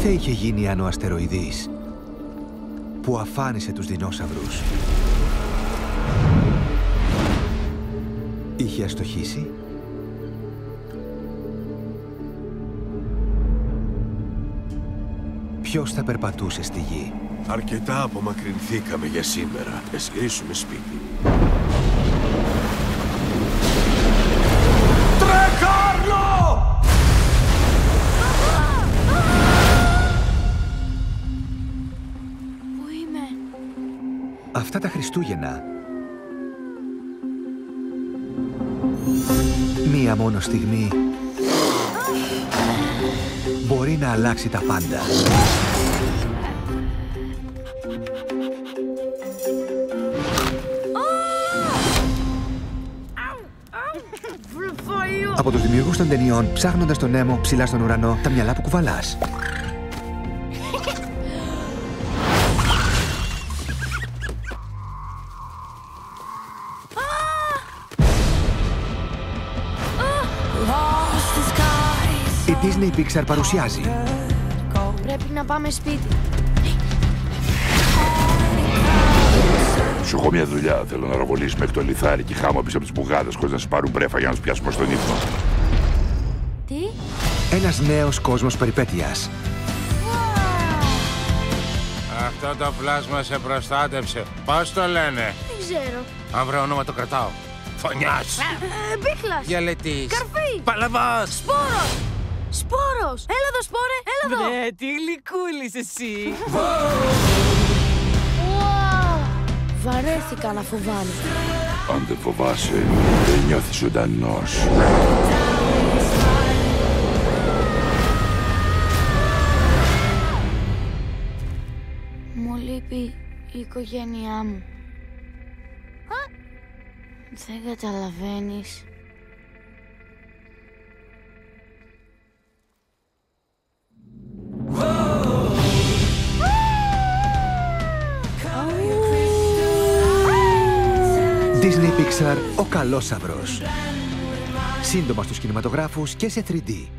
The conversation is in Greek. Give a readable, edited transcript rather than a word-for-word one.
θα είχε γίνει αν ο αστεροειδής που αφάνισε τους δεινόσαυρους είχε αστοχήσει? Ποιος θα περπατούσε στη γη? Αρκετά απομακρυνθήκαμε για σήμερα. Ας γυρίσουμε σπίτι. Τρεκάρλο! Πού είμαι? Αυτά τα Χριστούγεννα μία μόνο στιγμή μπορεί να αλλάξει τα πάντα. Από τους δημιουργούς των ταινιών «Ψάχνοντας τον Νέμο», «Ψηλά στον ουρανό», «Τα μυαλά που κουβαλάς». Η Disney Pixar παρουσιάζει Πρέπει να πάμε σπίτι. Σου έχω μια δουλειά. Θέλω να ροβολείς μέχρι το λιθάρι και χάμω πίσω από τις μπουγάδες χωρίς να σε πάρουν πρέφα για να σου πιάσουμε στον ύπνο. Τι? ένας νέος κόσμος περιπέτειας. Αυτό το πλάσμα σε προστάτεψε. Πώς το λένε? Δεν ξέρω. Αν βρω όνομα το κρατάω. Φωνιάς. Μπίχλας. Γυαλετής. Καρφί. Παλαβάς. Σπόρος. Σπόρος. Έλα εδώ, σπόρε. Έλα εδώ. Τι γλυκούλης εσύ. Βαρέθηκα να φοβάμαι. Αν δεν φοβάσαι, δεν νιώθεις ζωντανός. Μου λείπει η οικογένειά μου. Δεν καταλαβαίνεις. Disney Pixar, ο καλόσαυρος. Σύντομα στους κινηματογράφους και σε 3D.